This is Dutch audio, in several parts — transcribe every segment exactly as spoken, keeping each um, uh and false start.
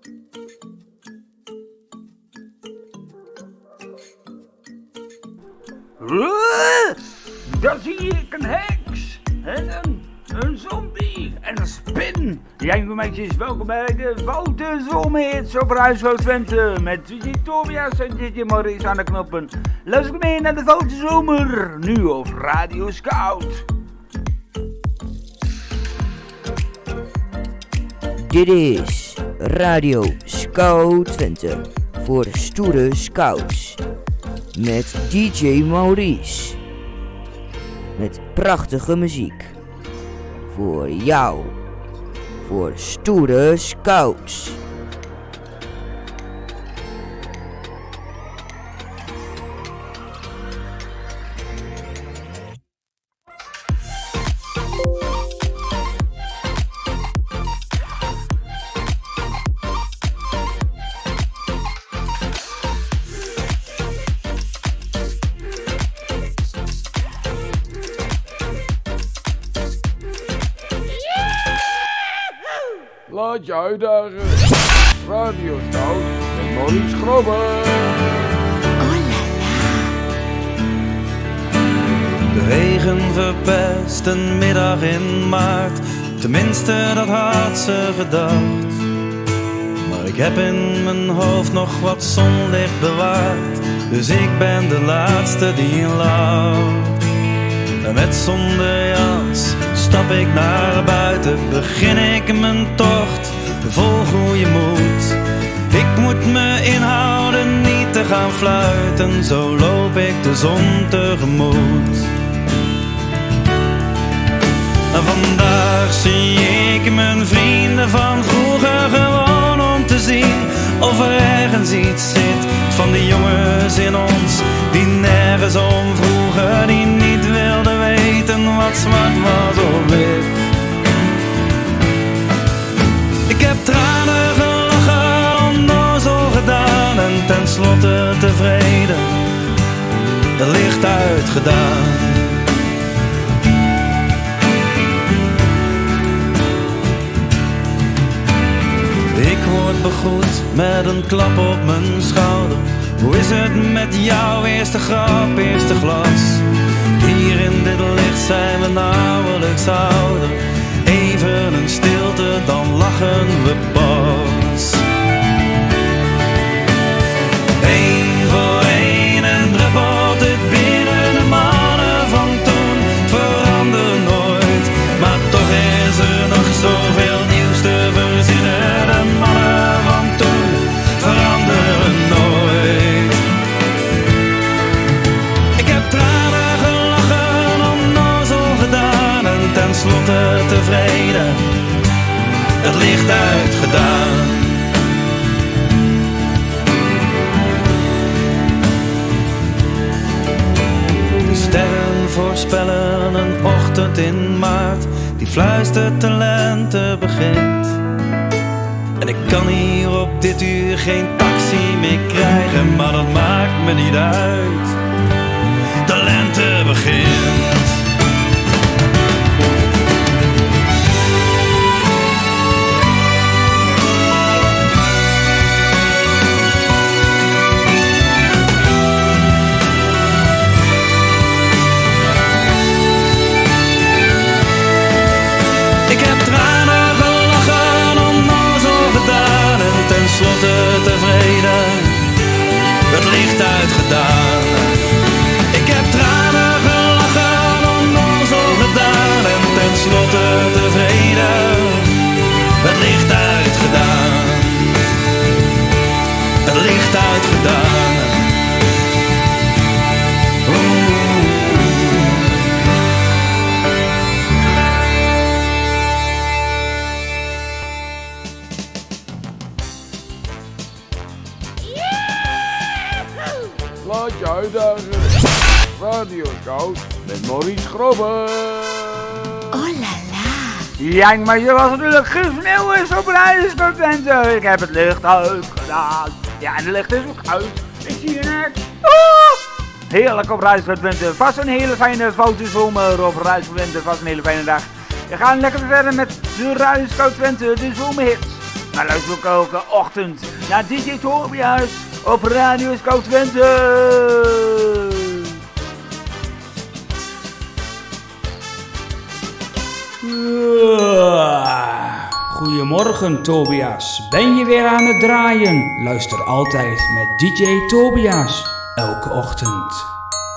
Daar zie ik een heks en een, een zombie en een spin. Ja, jongemeisjes, welkom bij de Foute Zomerhits op Radio Twente met D J Tobias en D J Maurice aan de knoppen. Luister mee naar de Foute Zomer, nu op Radio Scout. Dit is Radio Scout Twente voor stoere scouts. Met D J Maurice. Met prachtige muziek. Voor jou. Voor stoere scouts. Laat je uitdagen. Radio Scout met Maurice Grobben. Oh la la. De regen verpest een middag in maart. Tenminste, dat had ze gedacht. Maar ik heb in mijn hoofd nog wat zonlicht bewaard. Dus ik ben de laatste die lacht. En met zonder jas stap ik naar buiten, begin ik mijn tocht, vol goede moed. Ik moet me inhouden niet te gaan fluiten, zo loop ik de zon tegemoet. En vandaag zie ik mijn vrienden van vroeger gewoon om te zien of er ergens iets zit van die jongens in ons die nergens om vroegen, die niet wilden weten wat zwart was of wit. Ik heb tranen gelachen, onnozel gedaan en tenslotte tevreden, het licht uitgedaan. Ik word begroet met een klap op mijn schouder. Hoe is het met jou? Eerste grap, eerste glas. Hier in dit licht zijn we nauwelijks ouder. Even een stilte, dan lachen we pas. Eén voor één en druppelt het binnen. De mannen van toen veranderen nooit. Maar toch is er nog zoveel nieuws te verzinnen. De mannen van toen veranderen nooit. Ik heb tranen gelachen, onnozel gedaan en tenslotte tevreden, het licht uitgedaan. De sterren voorspellen een ochtend in maart, die fluistert de lente begint. En ik kan hier op dit uur geen taxi meer krijgen, maar dat maakt me niet uit. De lente begint. Ik heb tranen gelachen, onnozel gedaan en tenslotte tevreden, het licht uitgedaan. Ik heb tranen gelachen, onnozel gedaan en tenslotte tevreden, het licht uitgedaan. Het licht uitgedaan. Laat je uitdagen. Radio Scout met Maurice Grobben. Oh la la. Ja, maar je was natuurlijk gesneeuw is op Radio Scout Twente. Ik heb het licht uitgedaan. Ja, en het licht is ook uit. Ik zie je net. Oh! Heerlijk op Radio Scout Twente. Vast een hele fijne foute zomer op Radio Scout Twente. Vast een hele fijne dag. We gaan lekker verder met de Radio Scout Twente, de zomerhits. Maar luister ook elke ochtend naar D J Tobias op Radio Scout Twente. Goedemorgen Tobias, ben je weer aan het draaien? Luister altijd met D J Tobias, elke ochtend.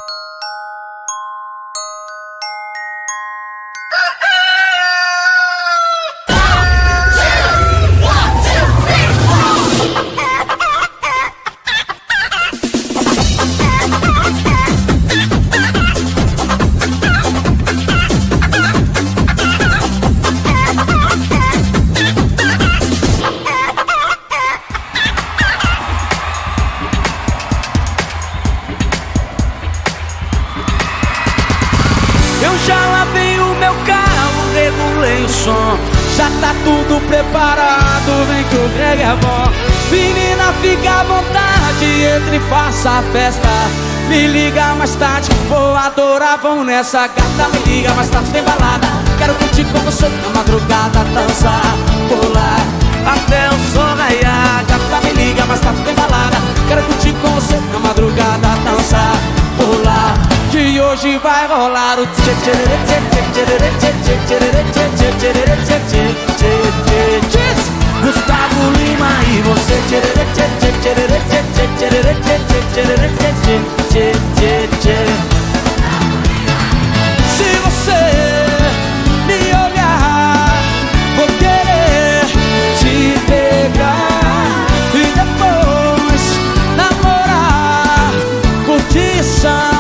Já tá tudo preparado, vem que o reggae é bom. Menina, fica à vontade, entre e faça a festa. Me liga mais tarde, vou adorar, vão nessa gata. Me liga mais tarde, tem balada. Quero curtir com você na madrugada, dançar, pular até o sol raiar. Gata, me liga mais tarde, tem balada. Quero curtir com você na madrugada, dançar, pular. Que hoje vai rolar o tchê tchê tchê tchê tchê tchê tchê tchê tchê tchê tchê. Gustavo Lima e você tchê tchê tchê tchê tchê tchê tchê tchê tchê tchê. Se você me olhar, vou querer te pegar e depois namorar, curtição.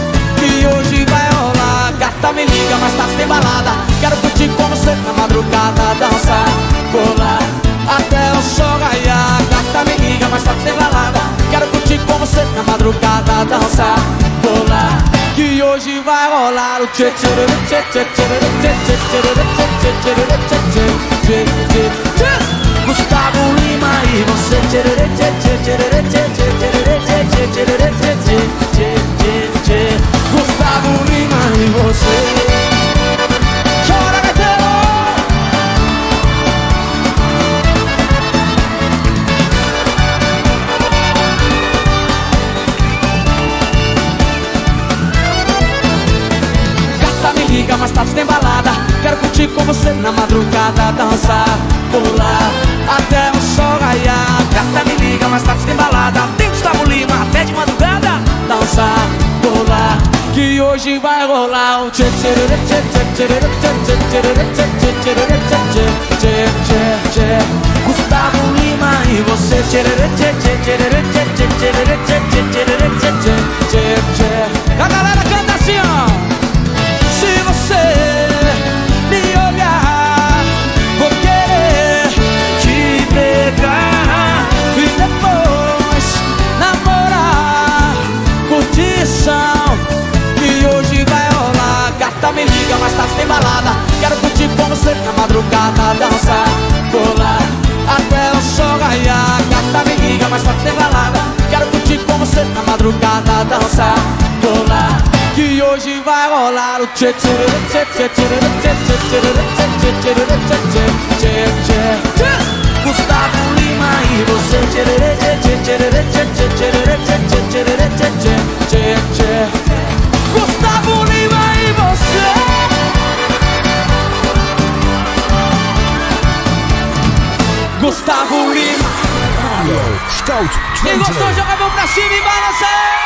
Me liga, mais tarde tem balada. Quero curtir com você na madrugada, dançar, pular até o sol raiar. Gata, me liga, mais tarde tem balada. Quero curtir com você na madrugada, dançar, pular. Que hoje vai rolar o tchê tchê tchê tchê tchê tchê tchê tchê tchê tchê. Gustavo Lima e você tchê tchê tchê tchê tchê tchê tchê tchê tchê. Gustavo Lima e você. Chora, gaiteiro! Gata, me liga, mais tarde tem balada. Quero curtir com você na madrugada, dançar, pular até o sol raiar. Gata, me liga, mais tarde tem balada. Tem Gustavo Lima até de madrugada, dançar, pular. Que hoje vai rolar o tchê tchê tchê tchê tchê tchê tchê tchê tchê tchê. Gustavo Lima e você tchê tchê tchê tchê tchê tchê tchê tchê tchê. A galera canta assim, ó. Se você me olhar, vou querer te pegar e depois namorar, curtição. Gata, me liga, mais tarde tem balada. Quero curtir com você na madrugada, dançar, pular até o sol raiar. Gata, me liga, mais tarde tem balada. Quero curtir com você na madrugada, dançar, pular. Que hoje vai rolar o tchê tchê tchê tchê tchê tchê tchê tchê tchê tchê. Gustavo Lima e você tchê tchê tchê tchê tchê tchê tchê tchê. Gustavo Lima e você. Gustavo Lima. Radio Scout Twente. Quem gostou, joga a mão pra cima e balança.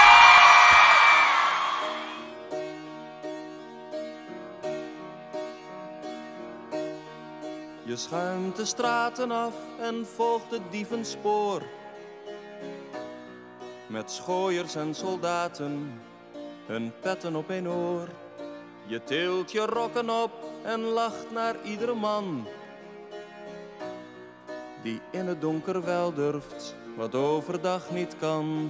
Je schuimt de straten af en volgt het dievenspoor. Met schooiers en soldaten, hun petten op een oor. Je tilt je rokken op en lacht naar iedere man die in het donker wel durft, wat overdag niet kan.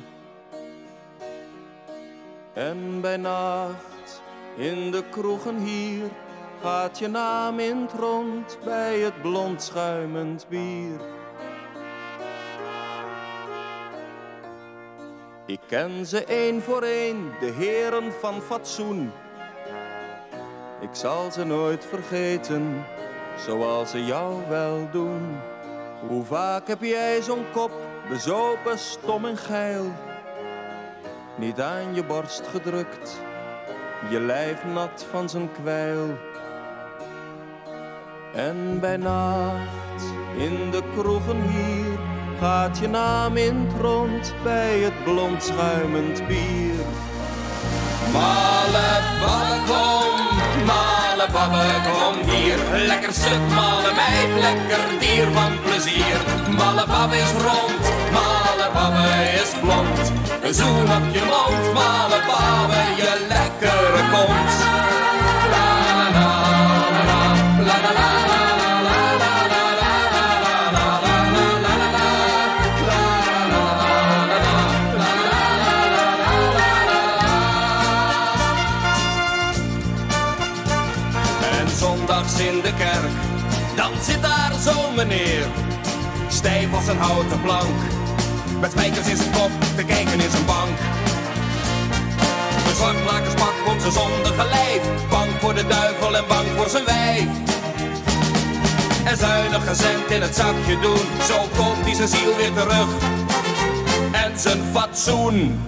En bij nacht in de kroegen hier gaat je naam in het rond bij het blond schuimend bier. Ik ken ze één voor één, de heren van fatsoen. Ik zal ze nooit vergeten, zoals ze jou wel doen. Hoe vaak heb jij zo'n kop, bezopen, stom en geil, niet aan je borst gedrukt, je lijf nat van zijn kwijl. En bij nacht in de kroegen hier gaat je naam in het rond bij het blond schuimend bier. Malle babbe kom, malle babbe kom hier. Lekker stuk malle meid, lekker dier van plezier. Malle babbe is rond, malle babbe is blond. Een zoen op je mond, malle babbe, je lekkere kont. La la la la la la la la. In de kerk, dan zit daar zo'n meneer, stijf als een houten plank, met spijkers in zijn kop, te kijken in zijn bank. Een zwartlakerspak om zijn zondige lijf, bang voor de duivel en bang voor zijn wijf. En zuinige cent in het zakje doen, zo komt hij zijn ziel weer terug en zijn fatsoen.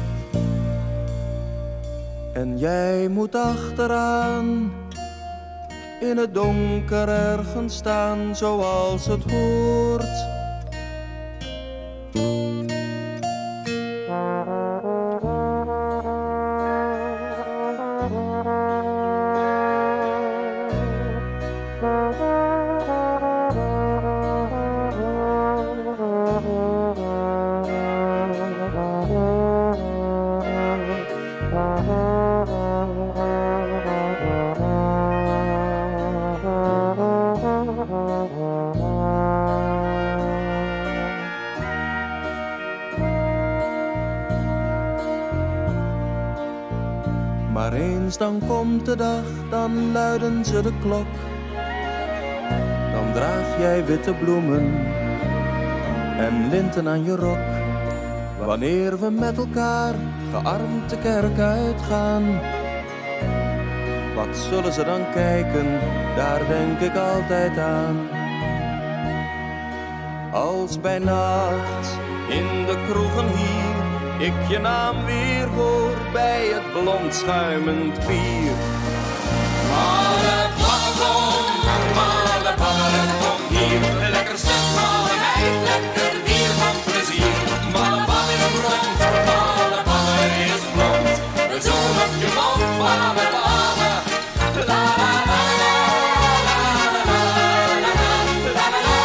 En jij moet achteraan, in het donker ergens staan zoals het hoort. Maar eens dan komt de dag, dan luiden ze de klok. Dan draag jij witte bloemen en linten aan je rok. Wanneer we met elkaar gearmd de kerk uitgaan, wat zullen ze dan kijken, daar denk ik altijd aan. Als bij nacht in de kroegen hier ik je naam weer hoor bij het blond schuimend bier. Malle babbe kom, malle babbe kom hier. Lekker stuk malle meid, lekker dier van plezier. Malle babbe is rond, malle babbe is blond. Een zoen op je mond, malle babbe. La la la la la la la la la la.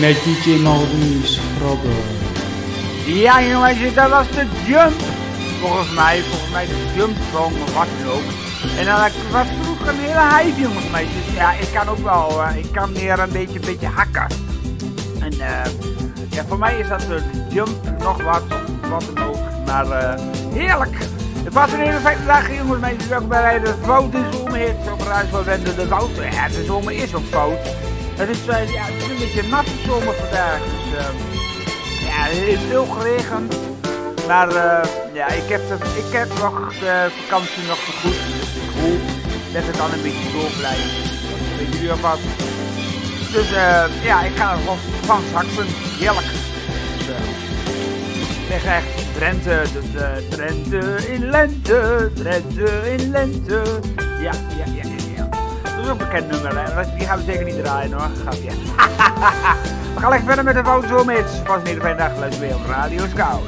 met D J Maurice Robben. Ja jongens, dat was de Jump. Volgens mij, volgens mij de Jump song of wat dan ook. En dan was vroeger een hele hype jongens meisjes. Ja, ik kan ook wel, uh, ik kan meer een beetje, een beetje hakken. En uh, ja, voor mij is dat de Jump nog wat, of wat dan ook. Maar uh, heerlijk. Het was een hele fijne dag jongens meisjes. Welkom bij de Foute Zomerhits op Radio Twente. De Foute, ja de zomer is ook fout. Het is, uh, ja, het is een beetje een natte zomer vandaag. Dus uh, ja, het heeft veel geregend. Maar uh, ja, ik heb, de, ik heb nog de vakantie nog te goed. Dus ik hoop dat het dan een beetje door blijft. Weet jullie alvast. Dus uh, ja, ik ga er van, van zaksen. Heerlijk. Dus, uh, ik zeg echt Drenthe. Dus uh, Drenthe in lente. Drenthe in lente. Ja, ja, ja, ja. ja. Dat is ook een bekend nummer. Hè. Die gaan we zeker niet draaien hoor. Grapje. We gaan lekker verder met de Foute Zomerhits. Pas een hele fijne dag. Luister weer op Radio Scout.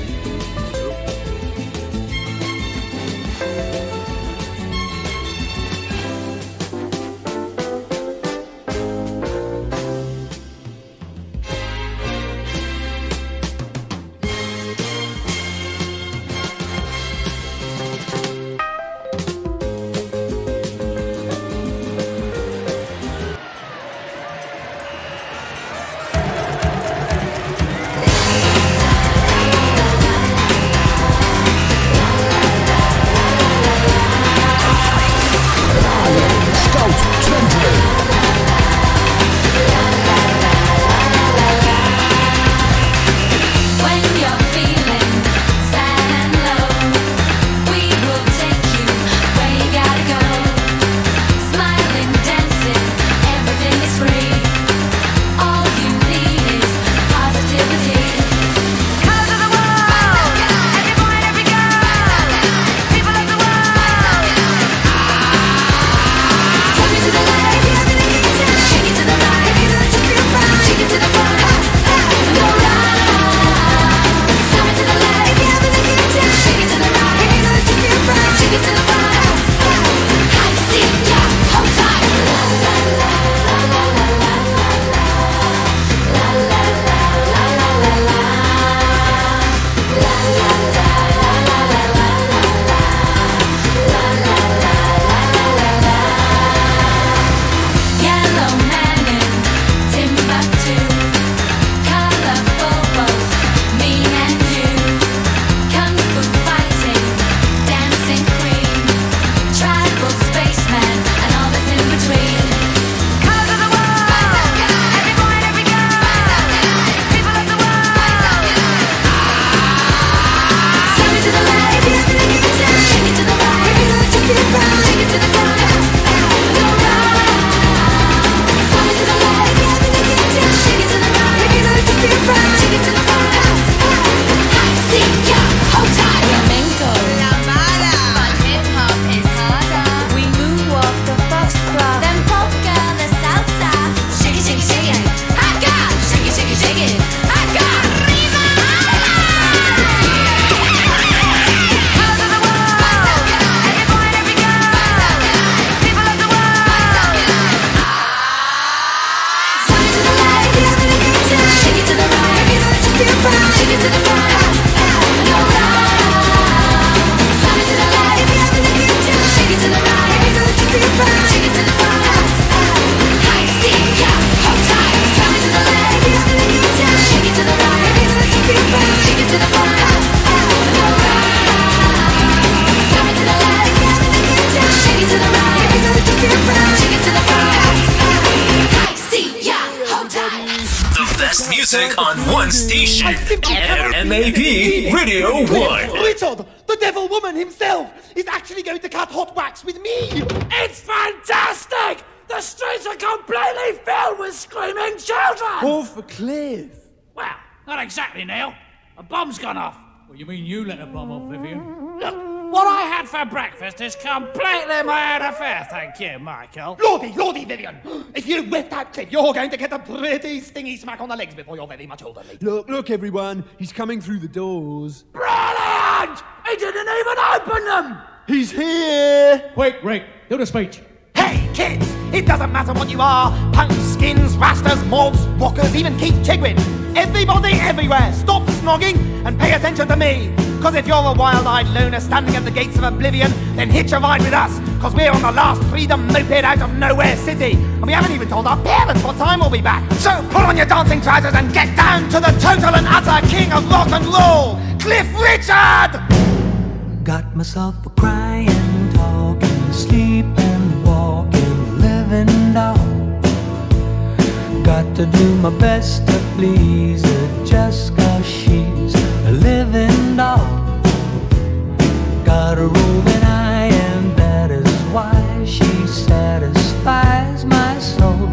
Music on one station. M A P Radio one. Richard, the devil woman himself, is actually going to cut hot wax with me. It's fantastic! The streets are completely filled with screaming children! Off a cliff. Well, not exactly, Neil. A bomb's gone off. What, you mean you let a bomb off, Vivian? Look, what I had for breakfast is completely my own affair, thank you, Michael. Lordy, Lordy, Vivian! If you whip that cliff, you're going to get a pretty stingy smack on the legs before you're very much older. Look, look, everyone. He's coming through the doors. Brilliant! He didn't even open them! He's here! Quick, Rick, do the speech. Hey, kids! It doesn't matter what you are. Punks, skins, rastas, mobs, rockers, even Keith Chigwin. Everybody everywhere, stop snogging and pay attention to me. Cause if you're a wild-eyed loner standing at the gates of oblivion, then hitch a ride with us. Cause we're on the last freedom moped out of nowhere city. And we haven't even told our parents what time we'll be back. So pull on your dancing trousers and get down to the total and utter king of rock and roll, Cliff Richard! Got myself a crying, talking, sleeping, walking, living doll. Got to do my best to please her just cause she's a living doll. Got a roving eye and that is why she satisfies my soul.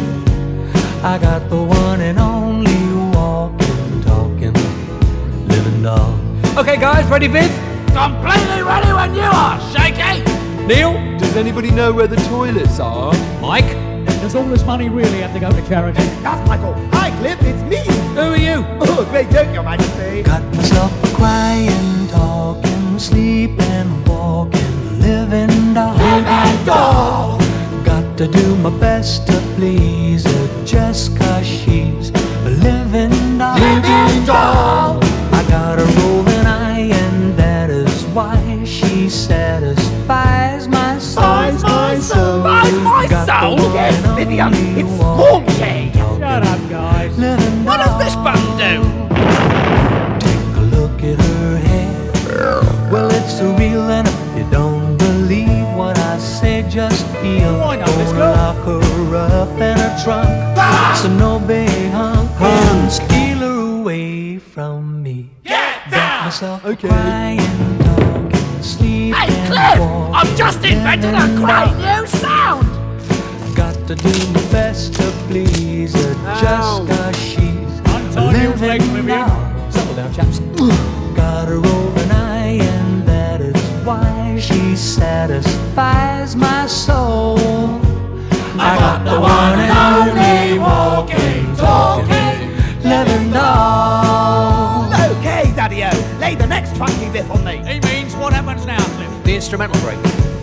I got the one and only walking, talking, living doll. Okay guys, ready Viv? Completely ready when you are, Shaky! Neil? Does anybody know where the toilets are? Mike? Does all this money really have to go to charity? That's Michael. Hi, Cliff, it's me. Who are you? Oh, great joke, Your Majesty. Got myself a crying, talking, sleeping, walking, living doll. Living doll. Got to do my best to please her just cause she's a living doll. Living doll. I got a roving eye and that is why she satisfies my soul. Spies my soul. Spies my Got soul? the one Yes, and Vivian, only it's walking, Stormzy. Shut up, guys. living What does doll. this button do? Take a look at her hair. Well, it's surreal, and if you don't believe what I say, just feel. Why not? Let's Gonna go. lock her up in her trunk, so no big hunk can steal her away from me. Get Got down! myself Okay. crying, talking, sleeping, Hey, Cliff! walking, I've just invented a living great doll. new sound! Got to do my best to please her just cause she's a Untie your legs, living Vivian. doll. Settle down, chaps. Got her roving eye and that is why she satisfies my soul. I got the one and only walking, talking, living doll. Okay, Daddy-O, lay the next funky riff on me. He means what happens now, Cliff? The instrumental break.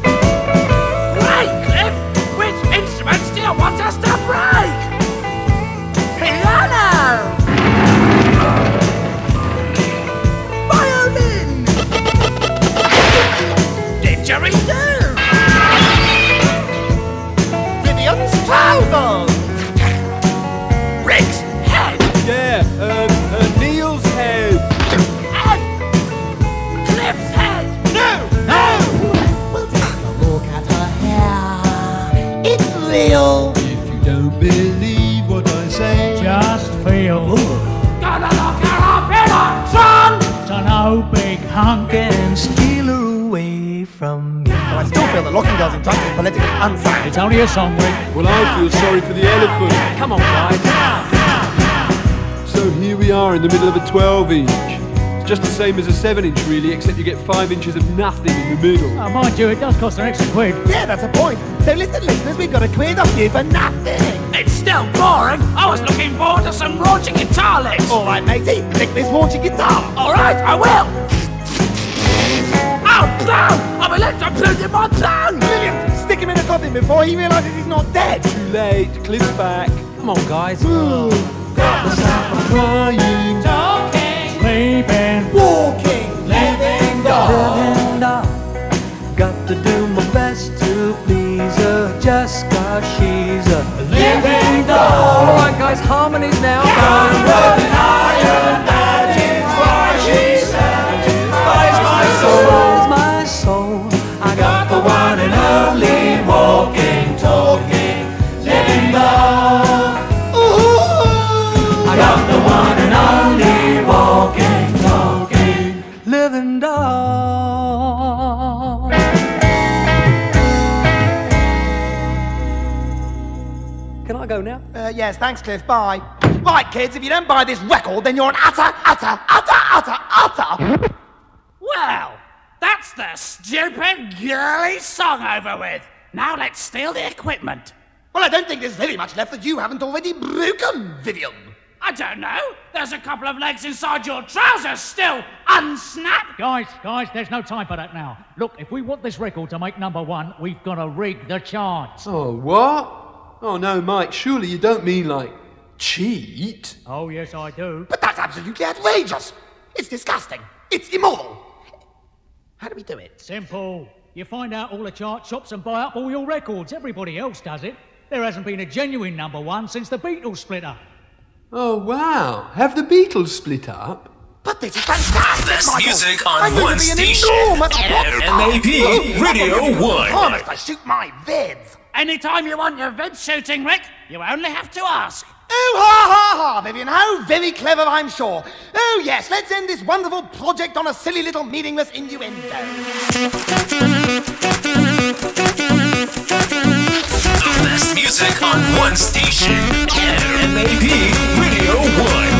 Great, Cliff! Which instruments do you want us to break? Piano! Violin! Didgeridoo! Vivian's trousers. Rick's head! Yeah, um, uh, Neil's head. Head! Cliff's head! No, no. Well, take a look at her hair. It's real. If you don't believe what I say, Just feel. Gonna lock her up in a trunk! To no big hunk. And steal her away from me. But I still feel that locking girls in trunks is politically unsound. It's only a song, Rick. well, I feel sorry for the elephant. Come on, guys. So here we are in the middle of a twelve inch. It's just the same as a seven inch, really, except you get five inches of nothing in the middle. Oh, mind you, it does cost an extra quid. Yeah, that's a point. So listen, listeners, we've got a quiz off you for nothing. It's still boring. I was looking forward to some raunchy guitar licks. All right, matey, lick this raunchy guitar. All right, I will. Oh, clown! I'm electrocuted my clown! Brilliant. Stick him in a coffin before he realises he's not dead. Too late, Cliff's back. Come on, guys. Got myself a crying, Talking. Sleeping. Walking, living doll. living doll. Got to do my best to please her just cause she's a living doll. Alright, guys, harmonies now. Satisfies my soul. I got the one and only walking, talking, living doll. I got the one and only walking, talking, living doll. Can I go now? Uh, yes, thanks, Cliff. Bye. Right, kids, if you don't buy this record, then you're an utter, utter, utter, utter, utter. Well, that's the stupid girly song over with. Now let's steal the equipment. Well, I don't think there's very much left that you haven't already broken, Vivian. I don't know. There's a couple of legs inside your trousers still unsnapped. Guys, guys, there's no time for that now. Look, if we want this record to make number one, we've got to rig the charts. Oh, what? Oh, no, Mike, surely you don't mean, like, cheat? Oh, yes, I do. But that's absolutely outrageous. It's disgusting. It's immoral. How do we do it? Simple. You find out all the chart shops and buy up all your records. Everybody else does it. There hasn't been a genuine number one since the Beatles split up. Oh, wow. Have the Beatles split up? But this is fantastic, Best Michael. music on I'm going one to be an station. enormous rock star. M A P Radio one. Oh, must I shoot my vids? Anytime you want your vid shooting, Rick, you only have to ask. Oh, ha, ha, ha, Vivian, how very clever, I'm sure. Oh, yes, let's end this wonderful project on a silly little meaningless innuendo. The best music on one station. M A P Radio one.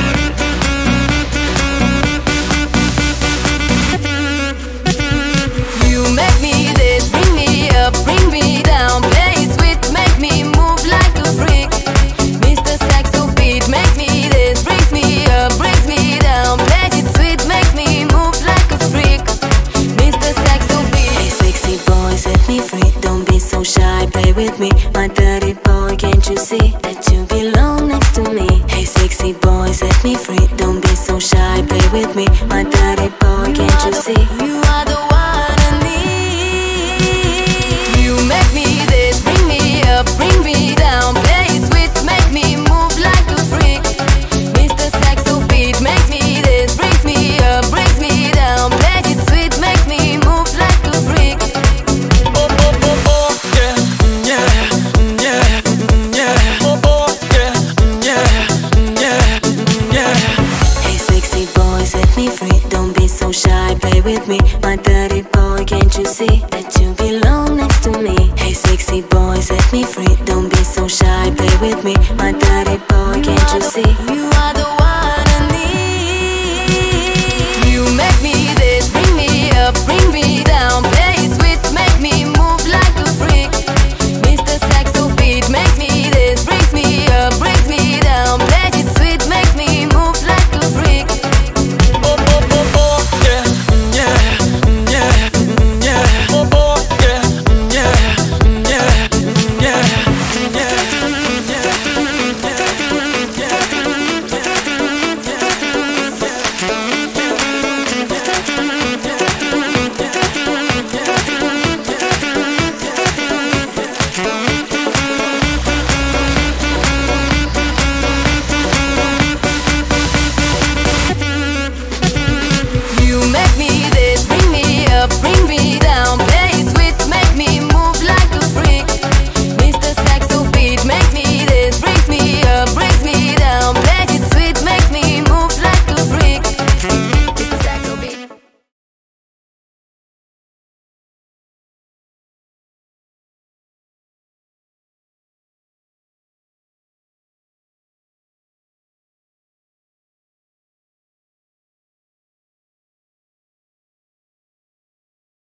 You make me this, bring me up, bring me down, play it sweet, make me move like a freak. Mister Saxo beat makes me this, brings me up, brings me down, play it sweet, makes me move like a freak. Mister Saxo beat. Hey sexy boy, set me free, don't be so shy, play with me. My dirty boy, can't you see that you belong next to me? Hey sexy boy, set me free, don't be so shy, play with me. My dirty boy, can't you see? You are the one I need. You make me this, bring me up, bring me down, play it sweet, make me move like a freak. Mister Saxo beat makes me this, brings me up, brings me down, play it sweet, makes me move like a freak. Oh, oh, oh, oh, yeah, yeah, yeah, yeah. Oh, oh, yeah, yeah, yeah, yeah. Hey sexy boy, set me free, don't be so shy, play with me.